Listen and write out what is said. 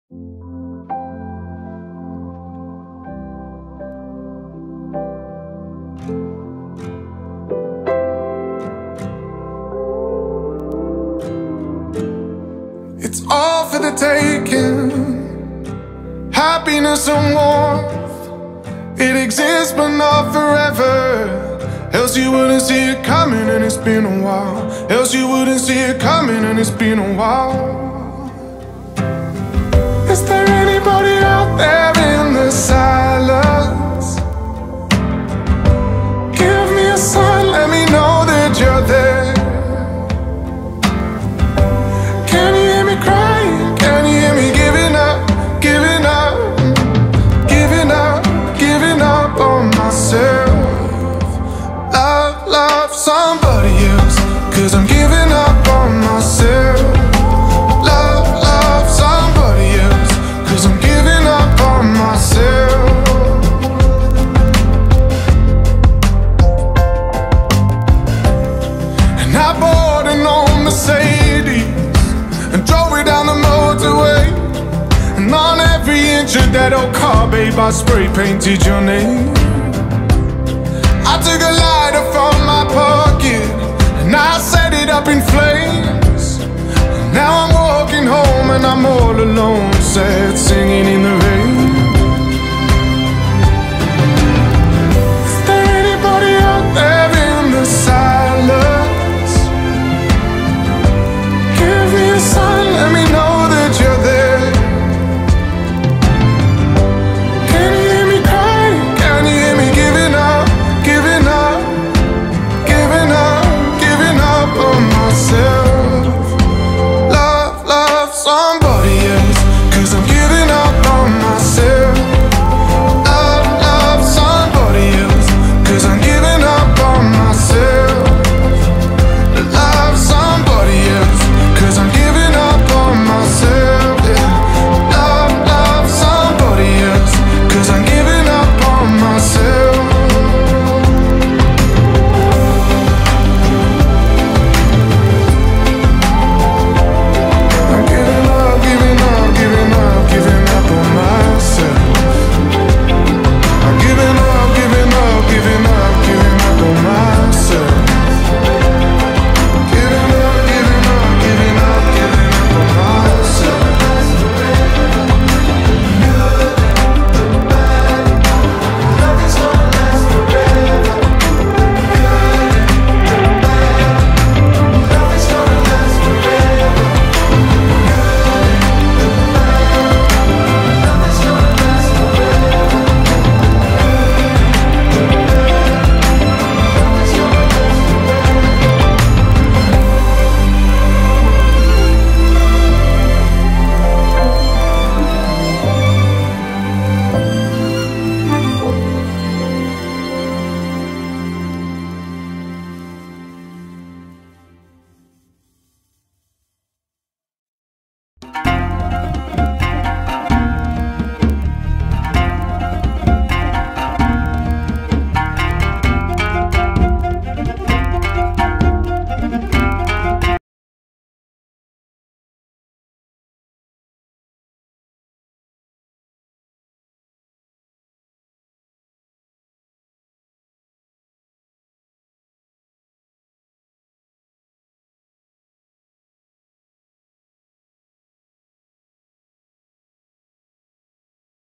It's all for the taking, happiness and warmth. It exists but not forever, else you wouldn't see it coming, and it's been a while. Else you wouldn't see it coming, and it's been a while. Is there anybody out there in the silence? Give me a sign, let me know that you're there. Can you hear me crying? Can you hear me giving up, giving up, giving up, giving up on myself? Love somebody else, 'cause I'm giving up on myself. Love somebody else, 'cause I'm giving up on myself. And I bought an old Mercedes and drove it down the motorway, and on every inch of that old car, babe, I spray painted your name. I took a lighter from my pocket and I set it up in flames. And now I'm walking home and I'm all alone, sad, singing in the rain.